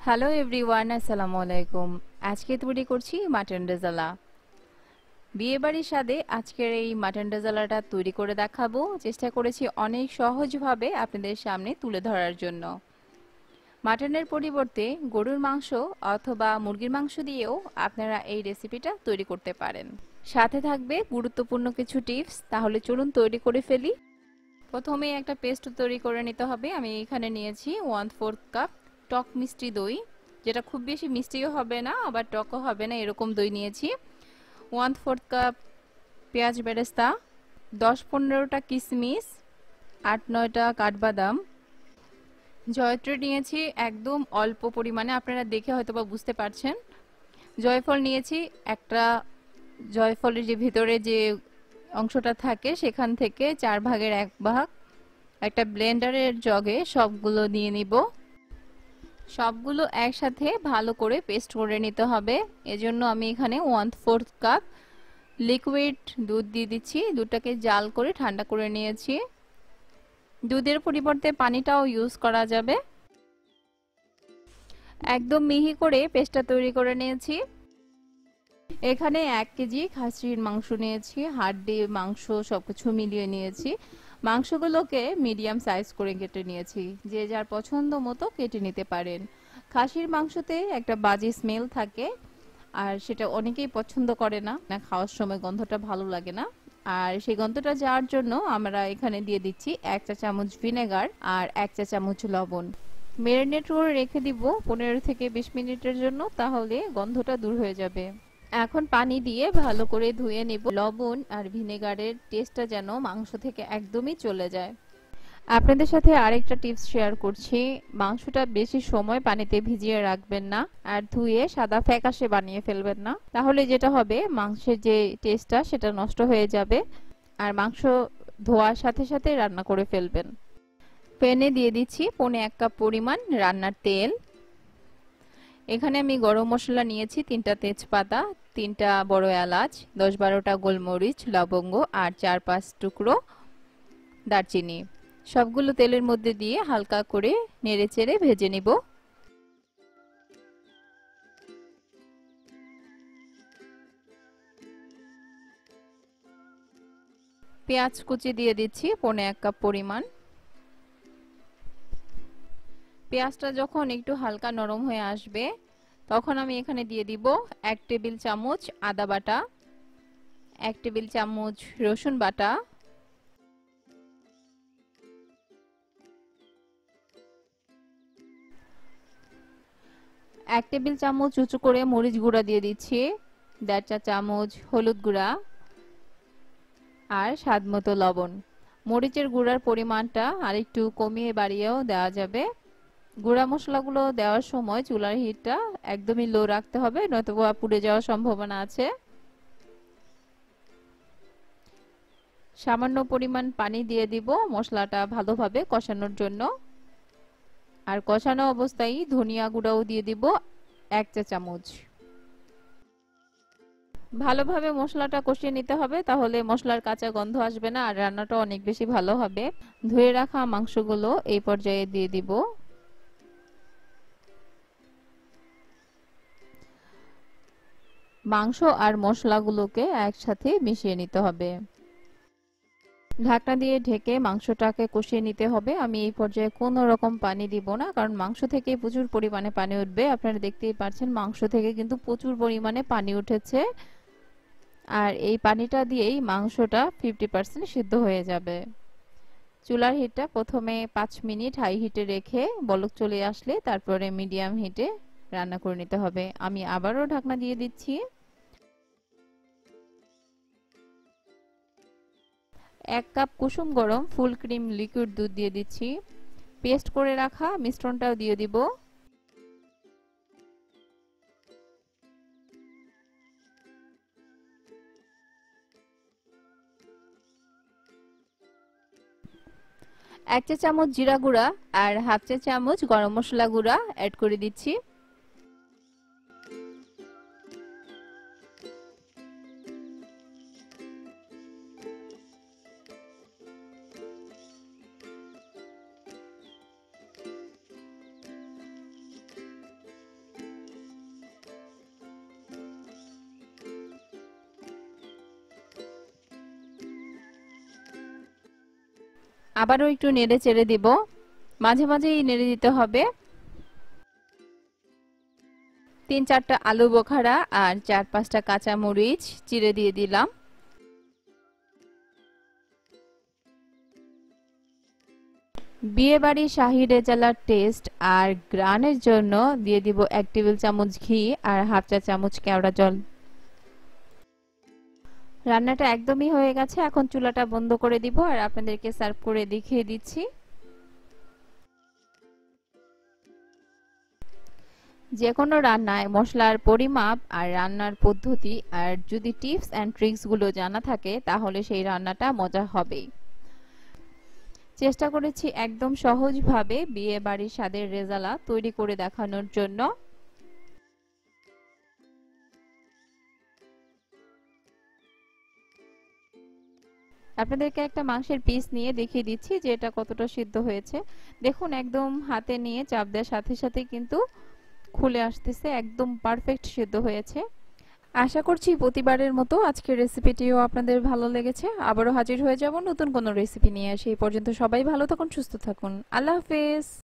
Hello everyone, আসসালামু আলাইকুম। আজকে তৈরি করছি মাটন রেজালা। বিয়ে বাড়ির স্বাদে আজকের এই মাটন রেজালাটা তৈরি করে দেখাবো। চেষ্টা করেছি অনেক সহজভাবে আপনাদের সামনে তুলে ধরার জন্য। মাটনের পরিবর্তে গরুর মাংস অথবা মুরগির মাংস দিয়েও আপনারা এই রেসিপিটা তৈরি করতে পারেন। সাথে থাকবে গুরুত্বপূর্ণ কিছু টিপস। তাহলে চলুন তৈরি করে ফেলি। প্রথমে একটা পেস্ট তৈরি করে নিতে হবে। আমি এখানে নিয়েছি 1/4 কাপ টক মিষ্টি দই, যেটা খুব বেশি মিষ্টিও হবে না আবার টকও হবে না, এরকম দই নিয়েছি। 1/4 কাপ পেঁয়াজ বেরেস্তা, 10-15টা কিশমিশ, 8-9টা কাঠবাদাম, জয়ত্রী নিয়েছি একদম অল্প পরিমাণে, আপনারা দেখে হয়তো বা বুঝতে পারছেন। জয়ফল নিয়েছি একটা, জয়ফলের যে ভিতরে যে অংশটা থাকে সেখান থেকে 4 ভাগের 1 ভাগ একটা ব্লেন্ডারের জগে সবগুলো নিয়ে নিব। সবগুলো একসাথে ভালো করে পেস্ট করে নিতে হবে। এজন্য আমি এখানে 1/4 কাপ লিকুইড দুধ দিয়ে দিচ্ছি। দুধটাকে জাল করে ঠান্ডা করে নিয়েছি। দুধের পরিবর্তে পানিটাও ইউজ করা যাবে। একদম মিহি করে পেস্টটা তৈরি করে নিয়েছি। এখানে 1 কেজি খাসির মাংস নিয়েছি, হাড়ি মাংস সবকিছু মিলিয়ে নিয়েছি। মাংসগুলোকে মিডিয়াম সাইজ করে কেটে নিয়েছি, যে যার পছন্দ মতো কেটে নিতে পারেন। খাসির মাংসতে একটা বাজে স্মেল থাকে, আর সেটা অনেকেই পছন্দ করে না, খাওয়ার সময় গন্ধটা ভালো লাগে না। আর সেই গন্ধটা যাওয়ার জন্য আমরা এখানে দিয়ে দিচ্ছি 1 চা চামচ ভিনেগার আর 1 চা চামচ লবণ। ম্যারিনেট করে রেখে দিব 15 থেকে 20 মিনিটের জন্য, তাহলে গন্ধটা দূর হয়ে যাবে। এখন পানি দিয়ে ভালো করে ধুয়ে নেব। লবণ আর ভিনেগারের টেস্টটা যেন মাংস থেকে একদমই চলে যায়। আপনাদের সাথে আরেকটা টিপস শেয়ার করছি। মাংসটা বেশি সময় পানিতে ভিজিয়ে রাখবেন না, আর ধুয়ে সাদা ফ্যাকাশে বানিয়ে ফেলবেন না। তাহলে যেটা হবে, মাংসের যে টেস্টটা সেটা নষ্ট হয়ে যাবে। আর মাংস ধোয়ার সাথে সাথে রান্না করে ফেলবেন। প্যানে দিয়ে দিচ্ছি 1.5 কাপ পরিমাণ রান্নার তেল। এখানে আমি গরম মশলা নিয়েছি 3টা তেজপাতা, 3টা বড় এলাচ, 10-12টা গোলমরিচ, লবঙ্গ আর 4-5 টুকরো দারচিনি। সবগুলো তেলের মধ্যে দিয়ে হালকা করে নেড়েচেড়ে ভেজে নিব। পেঁয়াজ কুচি দিয়ে দিচ্ছি 1.5 কাপ পরিমাণ। পেঁয়াজটা যখন একটু হালকা নরম হয়ে আসবে, তখন আমি এখানে দিয়ে দিব 1 টেবিল চামচ আদা বাটা, 1 টেবিল চামচ রসুন বাটা, 1 টেবিল চামচ উঁচু করে মরিচ গুঁড়া দিয়ে দিচ্ছি, 1.5 চা চামচ হলুদ গুঁড়া আর স্বাদমতো লবণ। মরিচের গুঁড়ার পরিমাণটা আরেকটু কমিয়ে বাড়িয়েও দেওয়া যাবে। গুঁড়া মশলাগুলো দেওয়ার সময় চুলার হিটটা একদমই লো রাখতে হবে, নয়তোবা পুড়ে যাওয়ার সম্ভাবনা আছে। সামান্য পরিমাণ পানি দিয়ে দিব মশলাটা ভালোভাবে কষানোর জন্য। আর কষানো অবস্থায় ধনিয়া গুঁড়াও দিয়ে দিব 1 চা চামচ। ভালোভাবে মশলাটা কষিয়ে নিতে হবে, তাহলে মশলার কাঁচা গন্ধ আসবে না আর রান্নাটা অনেক বেশি ভালো হবে। ধুয়ে রাখা মাংসগুলো এই পর্যায়ে দিয়ে দিব। মাংস আর মশলাগুলোকে একসাথে মিশিয়ে নিতে হবে। ঢাকনা দিয়ে ঢেকে মাংসটাকে কষিয়ে নিতে হবে। আমি এই পর্যায়ে কোনো রকম পানি দিব না, কারণ মাংস থেকে প্রচুর পরিমাণে পানি উঠবে। আপনারা দেখতেই পাচ্ছেন মাংস থেকে কিন্তু প্রচুর পরিমাণে পানি উঠেছে, আর এই পানিটা দিয়েই মাংসটা 50% সিদ্ধ হয়ে যাবে। চুলার হিটটা প্রথমে 5 মিনিট হাই হিটে রেখে বলক চলে আসলে তারপরে মিডিয়াম হিটে রান্না করে নিতে হবে। আমি আবারও ঢাকনা দিয়ে দিচ্ছি। 1 কাপ কুসুম গরম ফুল ক্রিম লিকুইড দুধ দিয়ে দিচ্ছি। পেস্ট করে রাখা মিশ্রণটাও দিয়ে দিব। এক চা চামচ জিরা গুঁড়া আর হাফ চা চামচ গরম মশলা গুঁড়া অ্যাড করে দিচ্ছি। আবারও একটু নেড়ে চেড়ে দিব, মাঝে মাঝেই নেড়ে দিতে হবে। 3-4টা আলু বোখারা আর 4-5টা কাঁচা মরিচ চিড়ে দিয়ে দিলাম। বিয়ে বাড়ি শাহি রেজালার টেস্ট আর গ্রানের জন্য দিয়ে দিব 1 টেবিল চামচ ঘি আর হাফ চা চামচ কেওড়া জল। রান্নাটা একদমই হয়ে গেছে, এখন চুলাটা বন্ধ করে দিব আর আপনাদেরকে সার্ভ করে দেখিয়ে দিচ্ছি। যে কোনো রান্নায় মশলার পরিমাপ আর রান্নার পদ্ধতি আর যদি টিপস এন্ড ট্রিক্স গুলো জানা থাকে তাহলে সেই রান্নাটা মজা হবেই। চেষ্টা করেছি একদম সহজভাবে বিয়ে বাড়ির স্বাদের রেজালা তৈরি করে দেখানোর জন্য। আপনাদেরকে একটা মাংসের পিস নিয়ে দেখিয়ে দিচ্ছি যে এটা কতটা সিদ্ধ হয়েছে। দেখুন একদম হাতে নিয়ে চাপ দেওয়ার সাথে সাথে কিন্তু খুলে আসতেছে, একদম পারফেক্ট সিদ্ধ হয়েছে। আশা করছি প্রতিবারের মতো আজকের রেসিপিটিও আপনাদের ভালো লেগেছে। আবারও হাজির হয়ে যাব নতুন কোনো রেসিপি নিয়ে। সেই পর্যন্ত সবাই ভালো থাকুন, সুস্থ থাকুন। আল্লাহ হাফেজ।